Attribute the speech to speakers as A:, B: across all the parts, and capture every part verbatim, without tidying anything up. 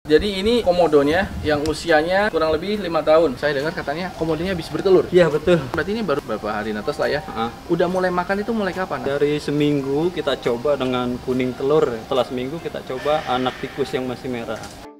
A: Jadi ini komodonya yang usianya kurang lebih lima tahun. Saya dengar katanya komodonya habis bertelur.
B: Iya betul.
A: Berarti ini baru beberapa hari netes lah ya.
B: Uh-huh.
A: Udah mulai makan itu mulai kapan?
B: Dari seminggu kita coba dengan kuning telur. Setelah seminggu kita coba anak tikus yang masih merah.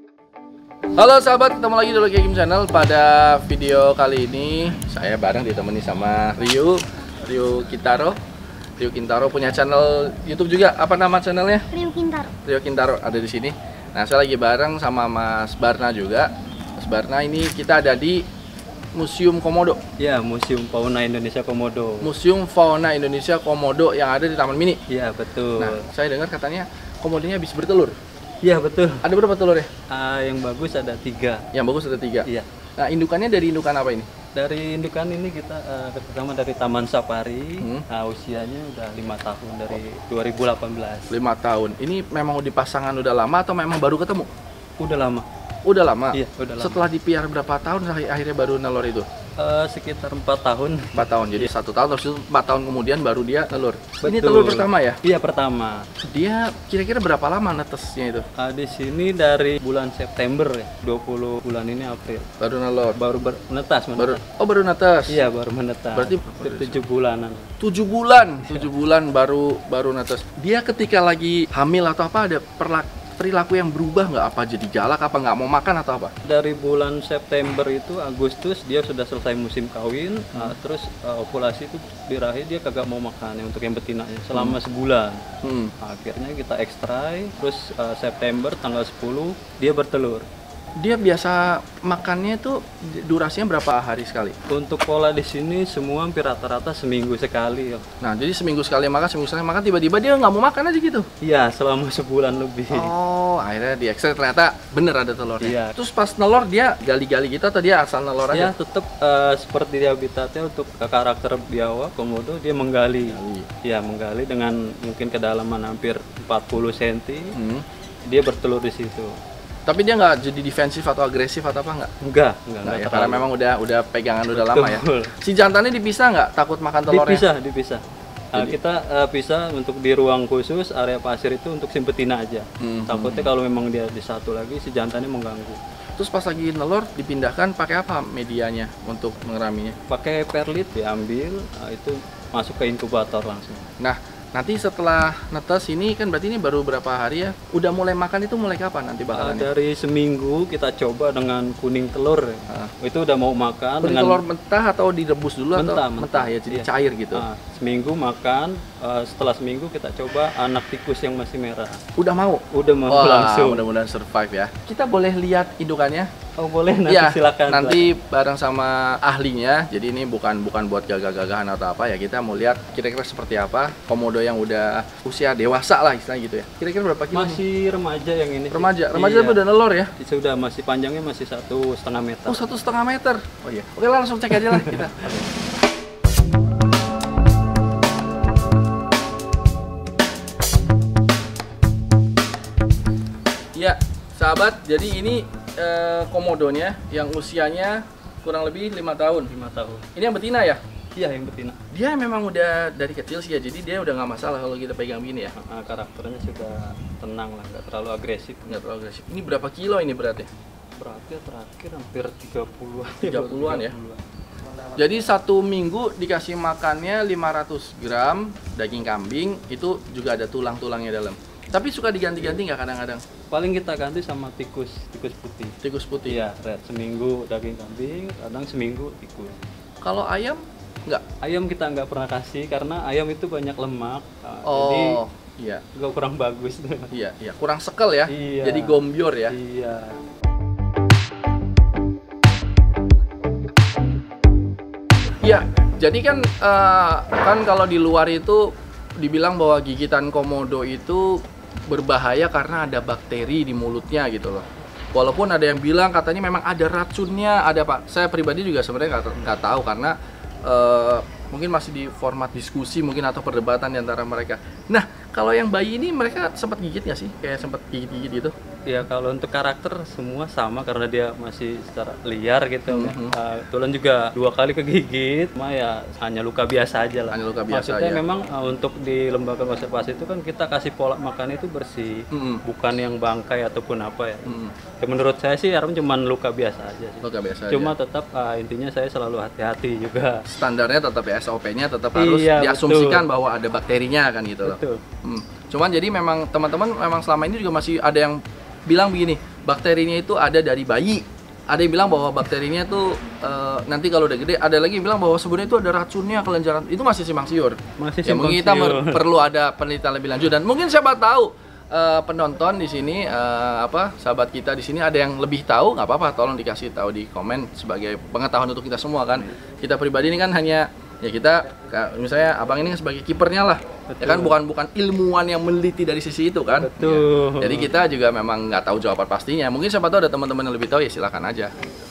A: Halo sahabat, ketemu lagi di Loki Game Channel. Pada video kali ini saya bareng ditemani sama Ryu, Ryu Kintaro. Ryu Kintaro punya channel YouTube juga. Apa nama channelnya?
C: Ryu Kintaro. Ryu
A: Kintaro ada di sini. Nah, saya lagi bareng sama Mas Barna juga. Mas Barna, ini kita ada di Museum Komodo.
B: Ya, Museum Fauna Indonesia Komodo.
A: Museum Fauna Indonesia Komodo yang ada di Taman Mini.
B: Iya, betul.
A: Nah, saya dengar katanya komodonya habis bertelur.
B: Iya, betul.
A: Ada berapa telurnya?
B: Uh, yang bagus ada tiga.
A: Yang bagus ada tiga?
B: Iya.
A: Nah, indukannya dari indukan apa ini?
B: Dari indukan ini kita uh, pertama dari Taman Safari.
A: Hmm.
B: Nah, usianya udah lima tahun dari dua ribu delapan belas.
A: lima tahun. Ini memang di pasangan udah lama atau memang baru ketemu?
B: Udah lama.
A: Udah lama?
B: Iya, udah lama.
A: Setelah dipiara berapa tahun akhirnya baru nelor itu?
B: Uh, sekitar empat tahun.
A: empat tahun, jadi satu tahun, terus empat tahun kemudian baru dia telur.
B: Betul.
A: Ini telur pertama ya?
B: Iya, pertama.
A: Dia kira-kira berapa lama netesnya itu?
B: Uh, di sini dari bulan September ya, dua puluh bulan ini April.
A: Baru nelor?
B: Baru ber- menetas, menetas.
A: Baru, oh baru netes?
B: Iya, baru menetas.
A: Berarti
B: tujuh bulanan.
A: tujuh bulan? tujuh bulan baru baru netes. Dia ketika lagi hamil atau apa ada perlaku perilaku yang berubah nggak? Apa jadi galak, apa nggak mau makan atau apa? Dari
B: bulan September itu Agustus dia sudah selesai musim kawin, hmm. uh, terus uh, ovulasi itu birahi dia kagak mau makan yang untuk yang betinanya selama hmm. sebulan. Hmm. Akhirnya kita ekstrai, terus uh, September tanggal sepuluh dia bertelur. Dia biasa makannya itu durasinya berapa hari sekali? Untuk pola di sini semua hampir rata-rata seminggu sekali. Ya. Nah, jadi seminggu sekali makan, seminggu sekali makan, tiba-tiba dia nggak mau makan aja gitu? Iya, selama sebulan lebih. Oh, akhirnya di ekstrak ternyata bener ada telurnya. Iya. Terus pas nelor dia gali-gali gitu atau dia asal nelor aja? Ya, tetap uh, seperti di habitatnya untuk karakter biawak komodo dia menggali. Iya, menggali dengan mungkin kedalaman hampir empat puluh sentimeter. Hmm. Dia bertelur di situ. Tapi dia nggak jadi defensif atau agresif atau apa nggak? Enggak, enggak, enggak ya, karena memang udah udah pegangan udah lama ya. Si jantannya dipisah nggak? Takut makan telurnya? Dipisah, dipisah. Uh, kita uh, pisah untuk di ruang khusus area pasir itu untuk si betina aja. Hmm. Takutnya kalau memang dia di satu lagi si jantannya mengganggu. Terus pas lagi nelur dipindahkan pakai apa medianya untuk mengeraminya? Pakai perlit diambil, uh, itu masuk ke inkubator langsung. Nah, nanti setelah netes ini kan berarti ini baru berapa hari ya? Udah mulai makan itu mulai kapan nanti bakalannya? Uh, dari seminggu kita coba dengan kuning telur. Uh. Itu udah mau makan. Kuning dengan telur mentah atau direbus dulu mentah, atau mentah, mentah ya jadi iya. Cair gitu. Uh, seminggu makan, uh, setelah seminggu kita coba anak tikus yang masih merah. Udah mau? Udah mau. Wah, langsung. Mudah-mudahan survive ya. Kita boleh lihat indukannya? Oh boleh, nanti ya, silakan. Nanti bareng sama ahlinya. Jadi ini bukan bukan buat gagah-gagahan atau apa ya. Kita mau lihat kira-kira seperti apa komodo yang udah usia dewasa lah istilahnya gitu ya. Kira-kira berapa kilo? Masih remaja yang ini. Remaja, remaja iya. Udah nelor ya? Sudah, masih panjangnya masih satu setengah meter. Oh satu setengah meter. Oh iya. Oke lah, langsung cek aja lah kita. Ya, sahabat. Jadi ini eh, komodonya yang usianya kurang lebih lima tahun. lima tahun. Ini yang betina ya? Iya, yang betina. Dia memang udah dari kecil sih ya, jadi dia udah nggak masalah kalau kita pegang gini ya. Nah, karakternya sudah tenang lah, nggak terlalu agresif. Nggak terlalu agresif. Ini berapa kilo ini beratnya? Beratnya terakhir hampir tiga puluhan. tiga puluhan ya? Jadi satu minggu dikasih makannya lima ratus gram daging kambing, itu juga ada tulang-tulangnya dalam. Tapi suka diganti-ganti nggak kadang-kadang? Paling kita ganti sama tikus, tikus putih. Tikus putih? Iya, red. Seminggu daging kambing, kadang seminggu tikus. Kalau ayam? Nggak? Ayam kita nggak pernah kasih karena ayam itu banyak lemak. Nah, oh, jadi iya. Juga kurang bagus. Iya, iya. Kurang sekel ya? Iya. Jadi gombior ya? Iya. Iya, jadi kan, uh, kan kalau di luar itu dibilang bahwa gigitan komodo itu berbahaya karena ada bakteri di mulutnya gitu loh. Walaupun ada yang bilang katanya memang ada racunnya, ada Pak. Saya pribadi juga sebenarnya nggak tahu karena uh, mungkin masih di format diskusi mungkin atau perdebatan di antara mereka. Nah, kalau yang bayi ini mereka sempat gigit nggak sih? Kayak sempat gigit-gigit gitu? Ya kalau untuk karakter semua sama karena dia masih secara liar gitu. Mm-hmm. uh, Tulen juga dua kali kegigit, cuma ya hanya luka biasa aja lah.
A: Hanya luka biasa
B: Maksudnya
A: aja.
B: memang uh, untuk di lembaga konservasi itu kan kita kasih pola makan itu bersih, mm-hmm. bukan yang bangkai ataupun apa ya. Mm-hmm. Ya menurut saya sih Aram cuma luka biasa aja sih.
A: Luka biasa
B: Cuma
A: aja.
B: tetap uh, intinya saya selalu hati-hati juga.
A: Standarnya tetap ya, S O P-nya tetap harus
B: iya,
A: diasumsikan
B: betul.
A: bahwa ada bakterinya kan gitu loh.
B: Betul.
A: Hmm. Cuman jadi memang teman-teman memang selama ini juga masih ada yang bilang begini, bakterinya itu ada dari bayi. Ada yang bilang bahwa bakterinya tuh uh, nanti kalau udah gede, ada lagi yang bilang bahwa sebenarnya itu ada racunnya, kelenjaran. Itu masih simpang siur.
B: Masih
A: ya,
B: simpang
A: mungkin kita
B: siur.
A: perlu ada penelitian lebih lanjut, dan mungkin siapa tahu uh, penonton di sini uh, apa sahabat kita di sini ada yang lebih tahu, nggak apa-apa, tolong dikasih tahu di komen sebagai pengetahuan untuk kita semua kan. Kita pribadi ini kan hanya ya kita misalnya abang ini sebagai kipernya lah. Betul. Ya kan bukan bukan ilmuwan yang meneliti dari sisi itu kan.
B: Betul.
A: Ya. Jadi kita juga memang nggak tahu jawaban pastinya. Mungkin siapa tahu ada teman-teman yang lebih tahu, ya silakan aja.